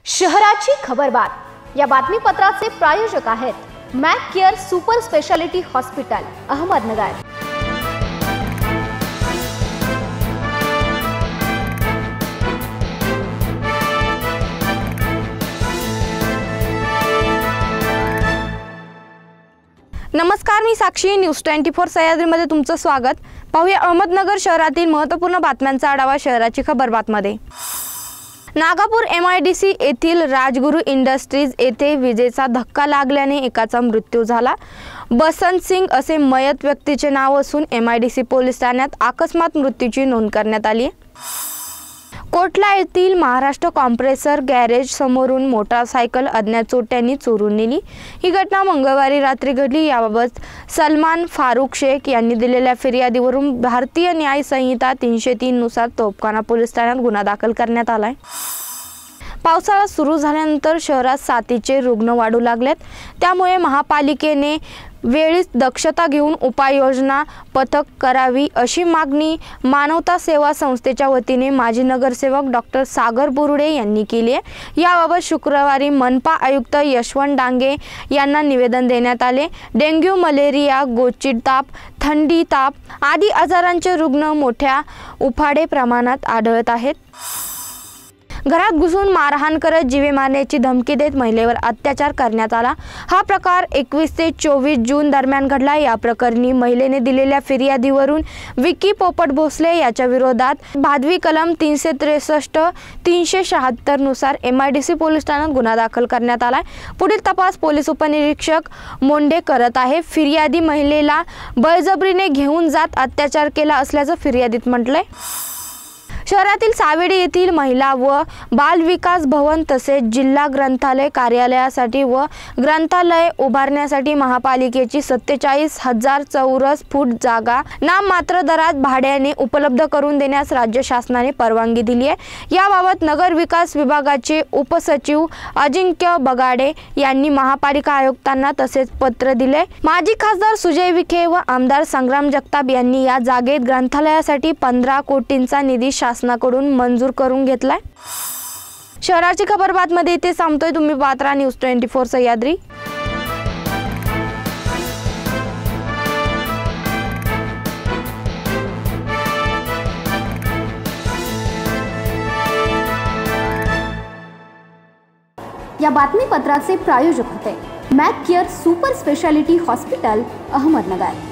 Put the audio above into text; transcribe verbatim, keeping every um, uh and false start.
शहराची खबरबात या बातमीपत्राचे प्रायोजक आहेत Mac care super speciality hospital Ahmednagar. नमस्कार, मी साक्षी। न्यूज ट्वेंटी फोर सह्याद्रीमध्ये तुमचं स्वागत। पाहूया अहमदनगर शहरातील महत्त्वपूर्ण बातम्यांचा आढावा शहराची खबरबातमध्ये। Nagapur M I D C येथील राजगुरू इंडस्ट्रीज येथे विजेचा धक्का लागल्याने एकाचा मृत्यू झाला। बसंत सिंग असे मयत व्यक्तीचे नाव असून M I D C police ठाण्यात अकस्मात मृत्यूची नोंद करण्यात आली आहे। कोटला येथील महाराष्ट्र कॉम्प्रेसर गॅरेज समोरून मोटारसायकल अज्ञात चोरट्यांनी चोरून नेली। ही घटना मंगळवारी रात्री घडली। याबाबत सलमान फारुख शेख यांनी दिलेल्या फिर्यादीवरून भारतीय न्याय संहिता तीनशे तीन नुसार तोफखाना पोलीस ठाण्यात गुन्हा दाखल करण्यात आलाय। पावसाळा सुरू झाल्यानंतर शहरात साथीचे रुग्ण वाढू लागलेत, त्यामुळे महापालिकेने वेळीच दक्षता घेऊन उपाययोजना पथक करावी अशी मागणी मानवता सेवा संस्थेच्या वतीने माजी नगरसेवक डॉक्टर सागर बुरुडे यांनी केली आहे। याबाबत शुक्रवारी मनपा आयुक्त यशवंत डांगे यांना निवेदन देण्यात आले। डेंग्यू, मलेरिया, गोचिड ताप, थंडी ताप आदी आजारांचे रुग्ण मोठ्या उफाडे प्रमाणात आढळत आहेत। घरात घुसून मारहाण करत जीवे मारण्याची धमकी देत महिलेवर अत्याचार करण्यात आला। हा प्रकार एकवीस ते चोवीस जून दरम्यान घडला। या प्रकरणी महिलेने दिलेल्या फिर्यादीवरून विकी पोपट भोसले याच्या विरोधात भादवी कलम तीनशे त्रेसष्ट तीनशे शहात्तर नुसार M I D C police ठाण्यात गुन्हा दाखल करण्यात आलाय। पुढील तपास पोलीस उपनिरीक्षक मोंडे करत आहे। फिर्यादी महिलेला बळजबरीने घेऊन जात अत्याचार केला असल्याचं फिर्यादीत म्हटलंय। शहरातील सावेडी येथील महिला व बाल विकास भवन तसेच जिल्हा ग्रंथालय कार्यालयासाठी व ग्रंथालय उभारण्यासाठी महापालिकेची सत्तेचाळीस हजार चौरस फूट जागा नाममात्र दरात भाड्याने उपलब्ध करून देण्यास राज्य शासनाने परवानगी दिली आहे। याबाबत नगर विकास विभागाचे उपसचिव अजिंक्य बगाडे यांनी महापालिका आयुक्तांना तसेच पत्र दिले। माजी खासदार सुजय विखे व आमदार संग्राम जगताप यांनी या जागेत ग्रंथालयासाठी पंधरा कोटींचा निधी शासनाकडून मंजूर करून घेतलाय। शहराची खबरबात मध्ये इथे थांबतोय। तुम्ही पाहत राहा न्यूज ट्वेंटी फोर सह्याद्री। या बातमीपत्राचे प्रायोजक होते Mac care super speciality hospital Ahmednagar.